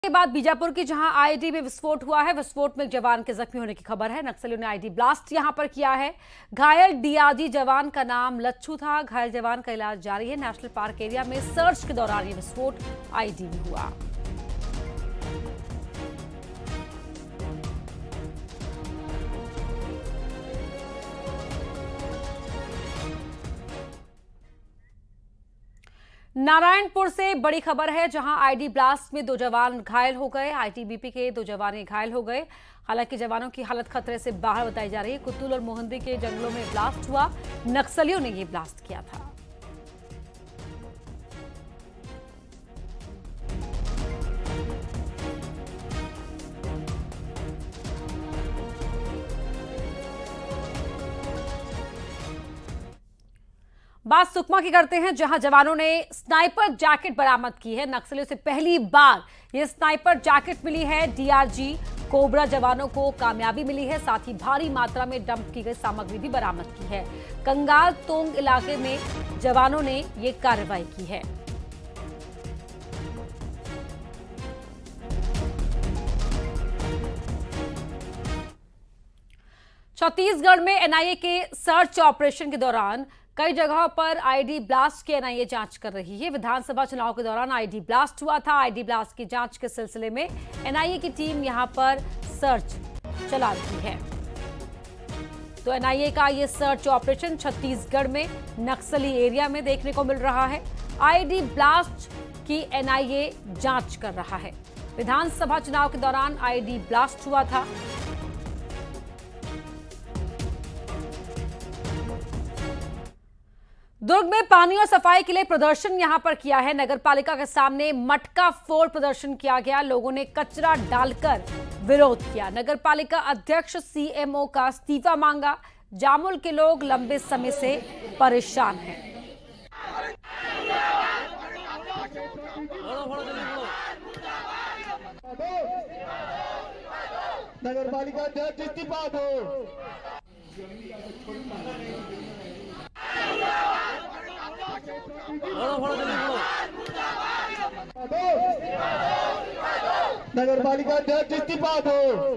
के बाद बीजापुर की जहां आईडी में विस्फोट हुआ है, विस्फोट में एक जवान के जख्मी होने की खबर है। नक्सलियों ने आईडी ब्लास्ट यहां पर किया है। घायल डीआरजी जवान का नाम लच्छू था। घायल जवान का इलाज जारी है। नेशनल पार्क एरिया में सर्च के दौरान ये विस्फोट आईडी में हुआ। नारायणपुर से बड़ी खबर है, जहां आईडी ब्लास्ट में 2 जवान घायल हो गए। आईटीबीपी के 2 जवान घायल हो गए। हालांकि जवानों की हालत खतरे से बाहर बताई जा रही है। कुतुल और मोहंदी के जंगलों में ब्लास्ट हुआ। नक्सलियों ने यह ब्लास्ट किया था। बात सुकमा की करते हैं, जहां जवानों ने स्नाइपर जैकेट बरामद की है। नक्सलियों से पहली बार यह स्नाइपर जैकेट मिली है। डीआरजी कोबरा जवानों को कामयाबी मिली है। साथ ही भारी मात्रा में डंप की गई सामग्री भी बरामद की है। कंगाल तोंग इलाके में जवानों ने यह कार्रवाई की है। छत्तीसगढ़ में एनआईए के सर्च ऑपरेशन के दौरान कई जगहों पर आईडी ब्लास्ट की एनआईए जांच कर रही है। विधानसभा चुनाव के दौरान आईडी ब्लास्ट हुआ था। आईडी ब्लास्ट की जांच के सिलसिले में एनआईए की टीम यहां पर सर्च चला रही है। तो एनआईए का यह सर्च ऑपरेशन छत्तीसगढ़ में नक्सली एरिया में देखने को मिल रहा है। आईडी ब्लास्ट की एनआईए जांच कर रहा है। विधानसभा चुनाव के दौरान आईडी ब्लास्ट हुआ था। दुर्ग में पानी और सफाई के लिए प्रदर्शन यहां पर किया है। नगर पालिका के सामने मटका फोड़ प्रदर्शन किया गया। लोगों ने कचरा डालकर विरोध किया। नगर पालिका अध्यक्ष सीएमओ का इस्तीफा मांगा। जामुल के लोग लंबे समय से परेशान हैं। नगर पालिका अध्यक्ष इस्तीफा दो। नगर पालिका अध्यक्ष इस्तीफा दो।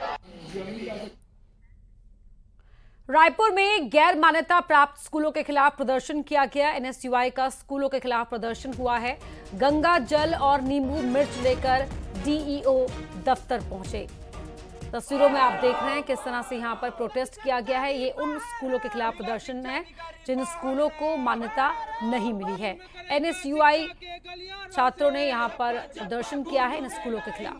रायपुर में गैर मान्यता प्राप्त स्कूलों के खिलाफ प्रदर्शन किया गया। एनएसयूआई का स्कूलों के खिलाफ प्रदर्शन हुआ है। गंगा जल और नींबू मिर्च लेकर डीईओ दफ्तर पहुंचे। तस्वीरों में आप देख रहे हैं किस तरह से यहां पर प्रोटेस्ट किया गया है। ये उन स्कूलों के खिलाफ प्रदर्शन है जिन स्कूलों को मान्यता नहीं मिली है। एनएसयूआई छात्रों ने यहां पर प्रदर्शन किया है इन स्कूलों के खिलाफ।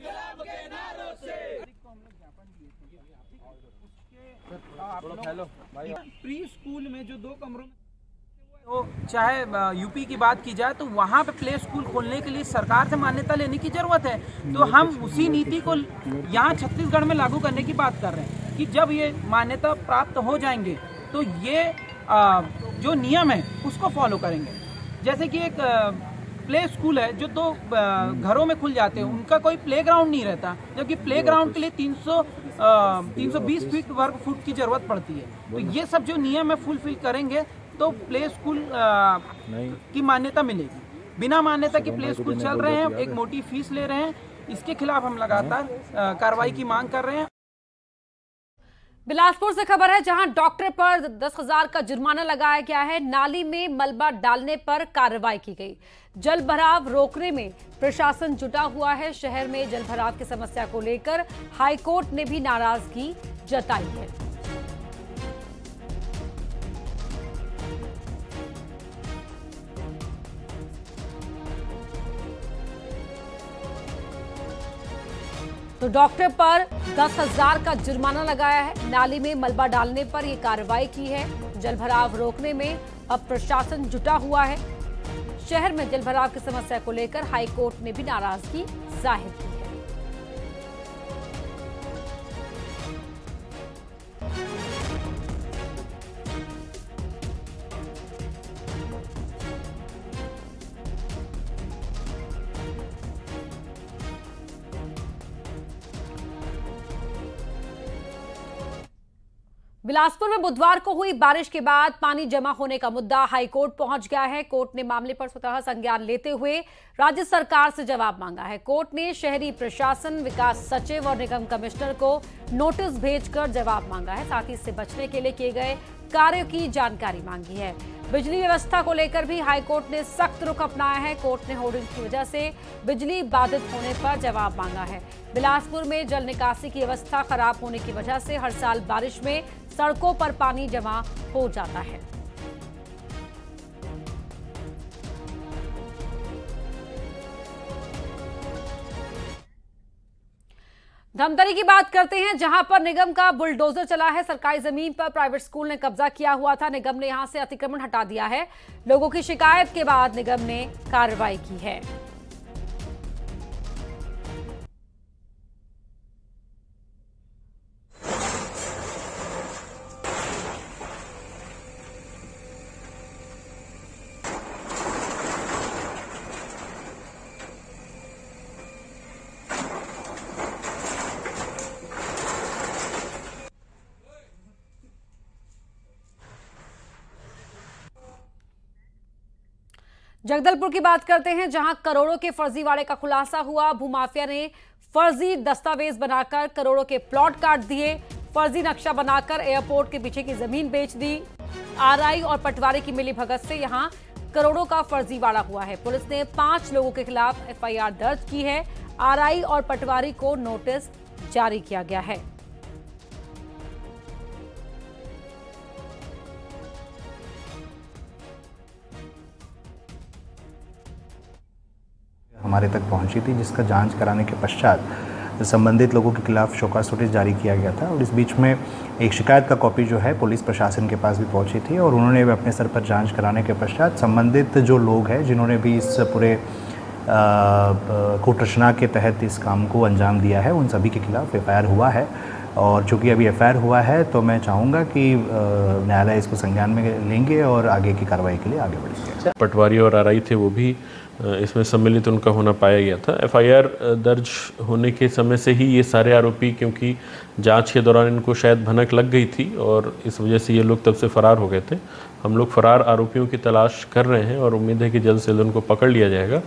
प्री स्कूल में जो 2 कमरों में तो चाहे यूपी की बात की जाए तो वहाँ पे प्ले स्कूल खोलने के लिए सरकार से मान्यता लेने की जरूरत है। तो हम उसी नीति को यहाँ छत्तीसगढ़ में लागू करने की बात कर रहे हैं कि जब ये मान्यता प्राप्त हो जाएंगे तो ये जो नियम है उसको फॉलो करेंगे। जैसे कि एक प्ले स्कूल है जो 2 घरों में खुल जाते हैं, उनका कोई प्ले ग्राउंड नहीं रहता, जबकि प्ले ग्राउंड के लिए 320 फीट वर्ग फुट की जरूरत पड़ती है। तो ये सब जो नियम है फुलफिल करेंगे तो प्ले स्कूल की मान्यता मिलेगी। बिना मान्यता के प्ले स्कूल चल रहे हैं, एक मोटी फीस ले रहे हैं। इसके खिलाफ हम लगातार कार्रवाई की मांग कर रहे हैं। बिलासपुर से खबर है, जहां डॉक्टर पर 10,000 का जुर्माना लगाया गया है। नाली में मलबा डालने पर कार्रवाई की गई। जल भराव रोकने में प्रशासन जुटा हुआ है। शहर में जल भराव की समस्या को लेकर हाईकोर्ट ने भी नाराजगी जताई है। तो डॉक्टर पर 10,000 का जुर्माना लगाया है। नाली में मलबा डालने पर यह कार्रवाई की है। जलभराव रोकने में अब प्रशासन जुटा हुआ है। शहर में जलभराव की समस्या को लेकर हाईकोर्ट ने भी नाराजगी जाहिर की है। बिलासपुर में बुधवार को हुई बारिश के बाद पानी जमा होने का मुद्दा हाईकोर्ट पहुंच गया है। कोर्ट ने मामले पर स्वतः संज्ञान लेते हुए राज्य सरकार से जवाब मांगा है। कोर्ट ने शहरी प्रशासन, विकास सचिव और निगम कमिश्नर को नोटिस भेजकर जवाब मांगा है। साथ ही इससे बचने के लिए किए गए कार्यों की जानकारी मांगी है। बिजली व्यवस्था को लेकर भी हाईकोर्ट ने सख्त रुख अपनाया है। कोर्ट ने होर्डिंग की वजह से बिजली बाधित होने पर जवाब मांगा है। बिलासपुर में जल निकासी की व्यवस्था खराब होने की वजह से हर साल बारिश में सड़कों पर पानी जमा हो जाता है। धमतरी की बात करते हैं, जहां पर निगम का बुलडोजर चला है। सरकारी जमीन पर प्राइवेट स्कूल ने कब्जा किया हुआ था। निगम ने यहां से अतिक्रमण हटा दिया है। लोगों की शिकायत के बाद निगम ने कार्रवाई की है। जगदलपुर की बात करते हैं, जहां करोड़ों के फर्जीवाड़े का खुलासा हुआ। भूमाफिया ने फर्जी दस्तावेज बनाकर करोड़ों के प्लॉट काट दिए। फर्जी नक्शा बनाकर एयरपोर्ट के पीछे की जमीन बेच दी। आरआई और पटवारी की मिलीभगत से यहां करोड़ों का फर्जीवाड़ा हुआ है। पुलिस ने 5 लोगों के खिलाफ एफआईआर दर्ज की है। आरआई और पटवारी को नोटिस जारी किया गया है। हमारे तक पहुंची थी, जिसका जांच कराने के पश्चात संबंधित लोगों के खिलाफ शोकॉज नोटिस जारी किया गया था। और इस बीच में एक शिकायत का कॉपी जो है पुलिस प्रशासन के पास भी पहुंची थी और उन्होंने भी अपने स्तर पर जांच कराने के पश्चात संबंधित जो लोग हैं जिन्होंने भी इस पूरे कूटरचना के तहत इस काम को अंजाम दिया है, उन सभी के खिलाफ एफआईआर हुआ है। और चूँकि अभी एफआईआर हुआ है तो मैं चाहूँगा कि न्यायालय इसको संज्ञान में लेंगे और आगे की कार्रवाई के लिए आगे बढ़ेंगे। पटवारी और आरआई थे, वो भी इसमें सम्मिलित उनका होना पाया गया था। एफआईआर दर्ज होने के समय से ही ये सारे आरोपी, क्योंकि जांच के दौरान इनको शायद भनक लग गई थी और इस वजह से ये लोग तब से फरार हो गए थे। हम लोग फरार आरोपियों की तलाश कर रहे हैं और उम्मीद है कि जल्द से जल्द उनको पकड़ लिया जाएगा।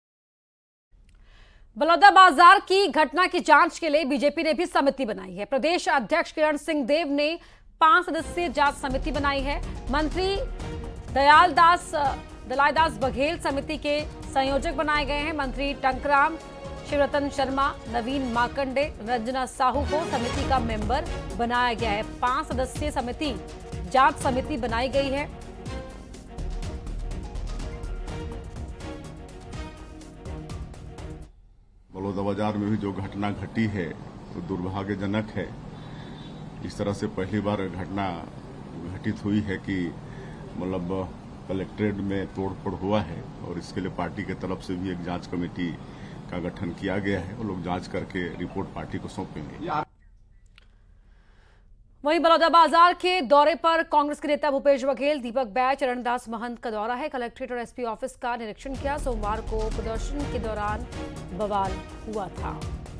बलौदाबाजार की घटना की जांच के लिए बीजेपी ने भी समिति बनाई है। प्रदेश अध्यक्ष किरण सिंह देव ने 5 सदस्यीय जांच समिति बनाई है। मंत्री दलाईदास बघेल समिति के संयोजक बनाए गए हैं। मंत्री टंकराम, शिवरतन शर्मा, नवीन मार्कंडे, रंजना साहू को समिति का मेंबर बनाया गया है। 5 सदस्यीय समिति जांच समिति बनाई गई है। बलौदाबाजार में भी जो घटना घटी है वो दुर्भाग्यजनक है। इस तरह से पहली बार घटना घटित हुई है कि मतलब कलेक्ट्रेट में तोड़फोड़ हुआ है और इसके लिए पार्टी के तरफ से भी एक जांच कमेटी का गठन किया गया है। वो लोग जांच करके रिपोर्ट पार्टी को सौंपेंगे। वहीं बलौदाबाजार के दौरे पर कांग्रेस के नेता भूपेश बघेल, दीपक बैज, चरणदास महंत का दौरा है। कलेक्ट्रेट और एसपी ऑफिस का निरीक्षण किया। सोमवार को प्रदर्शन के दौरान बवाल हुआ था।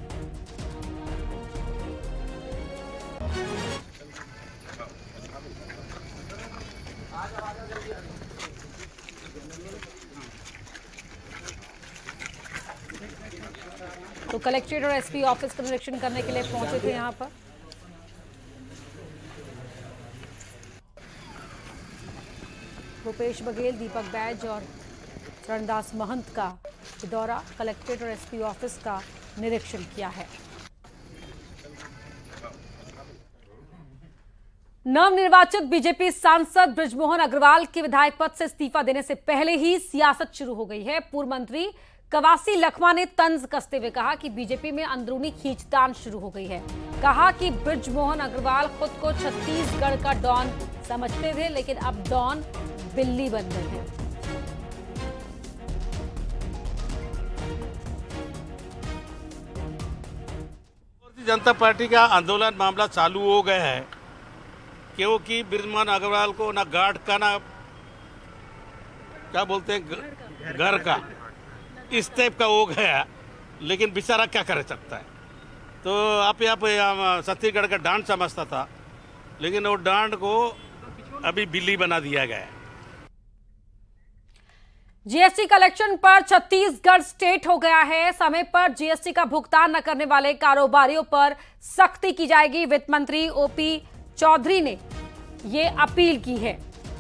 तो कलेक्ट्रेट और एसपी ऑफिस का निरीक्षण करने के लिए पहुंचे थे यहां पर। भूपेश बघेल, दीपक बैज और चरणदास महंत का दौरा, कलेक्ट्रेट और एसपी ऑफिस का निरीक्षण किया है। नवनिर्वाचित बीजेपी सांसद बृजमोहन अग्रवाल के विधायक पद से इस्तीफा देने से पहले ही सियासत शुरू हो गई है। पूर्व मंत्री कवासी लखमा ने तंज कसते हुए कहा कि बीजेपी में अंदरूनी खींचतान शुरू हो गई है। कहा कि बृजमोहन अग्रवाल खुद को छत्तीसगढ़ का डॉन समझते थे, लेकिन अब डॉन बिल्ली बन गए हैं। भारतीय जनता पार्टी का आंदोलन मामला चालू हो गया है, क्योंकि बृजमोहन अग्रवाल को ना गार्ड का ना क्या बोलते हैं घर का इस टाइप का हो गया, लेकिन बेचारा क्या कर सकता है। तो आप यहाँ पे छत्तीसगढ़ का डांस समझता था, लेकिन वो डांड को अभी बिल्ली बना दिया गया है। जीएसटी कलेक्शन पर छत्तीसगढ़ स्टेट हो गया है। समय पर जीएसटी का भुगतान न करने वाले कारोबारियों पर सख्ती की जाएगी। वित्त मंत्री ओपी चौधरी ने ये अपील की है।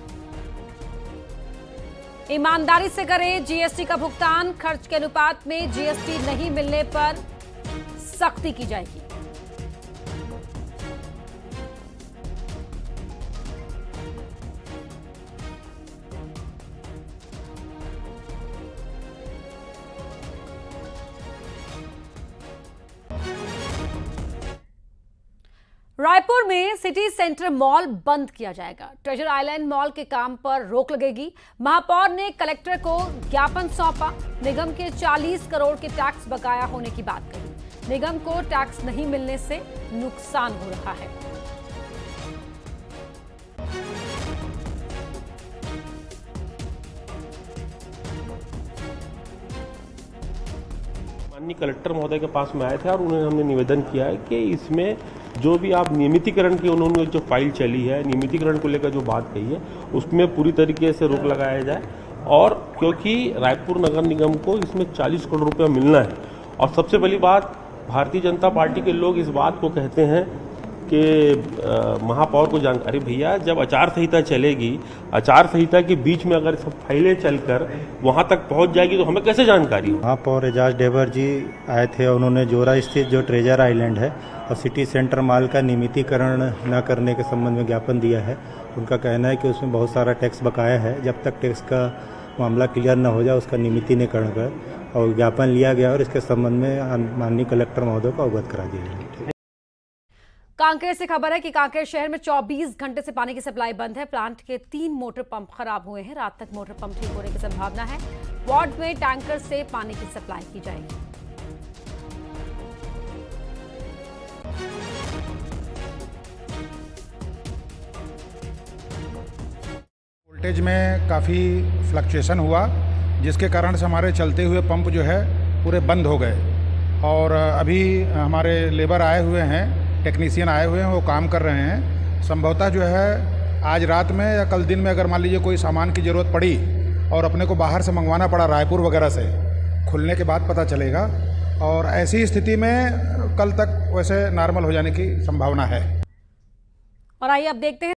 ईमानदारी से करें जीएसटी का भुगतान। खर्च के अनुपात में जीएसटी नहीं मिलने पर सख्ती की जाएगी। रायपुर में सिटी सेंटर मॉल बंद किया जाएगा। ट्रेजर आइलैंड मॉल के काम पर रोक लगेगी। महापौर ने कलेक्टर को ज्ञापन सौंपा। निगम के 40 करोड़ के टैक्स बकाया होने की बात कही। निगम को टैक्स नहीं मिलने से नुकसान हो रहा है। माननीय कलेक्टर महोदय के पास में आए थे और उन्हें हमने निवेदन किया है कि इसमें जो भी आप नियमितीकरण की उन्होंने जो फाइल चली है, नियमितीकरण को लेकर जो बात कही है, उसमें पूरी तरीके से रोक लगाया जाए। और क्योंकि रायपुर नगर निगम को इसमें 40 करोड़ रुपया मिलना है। और सबसे पहली बात, भारतीय जनता पार्टी के लोग इस बात को कहते हैं कि महापौर को जानकारी, भैया जब आचार संहिता चलेगी, आचार संहिता के बीच में अगर सब फाइलें चलकर वहां तक पहुंच जाएगी तो हमें कैसे जानकारी हो। महापौर एजाज ढेबर जी आए थे। उन्होंने जोरा स्थित जो ट्रेजर आइलैंड है और सिटी सेंटर मॉल का नियमितीकरण न करने के संबंध में ज्ञापन दिया है। उनका कहना है कि उसमें बहुत सारा टैक्स बकाया है। जब तक टैक्स का मामला क्लियर न हो जाए उसका नियमितीकरण कर और ज्ञापन लिया गया और इसके संबंध में माननीय कलेक्टर महोदय को अवगत करा दिया गया। कांकेर से खबर है कि कांकेर शहर में 24 घंटे से पानी की सप्लाई बंद है। प्लांट के 3 मोटर पंप खराब हुए हैं। रात तक मोटर पंप ठीक होने की संभावना है। वार्ड में टैंकर से पानी की सप्लाई की जाएगी। वोल्टेज में काफ़ी फ्लक्चुएशन हुआ, जिसके कारण से हमारे चलते हुए पंप जो है पूरे बंद हो गए। और अभी हमारे लेबर आए हुए हैं, टेक्नीशियन आए हुए हैं, वो काम कर रहे हैं। संभवतः जो है आज रात में या कल दिन में अगर मान लीजिए कोई सामान की ज़रूरत पड़ी और अपने को बाहर से मंगवाना पड़ा रायपुर वगैरह से, खुलने के बाद पता चलेगा। और ऐसी स्थिति में कल तक वैसे नॉर्मल हो जाने की संभावना है। और आइए अब देखते हैं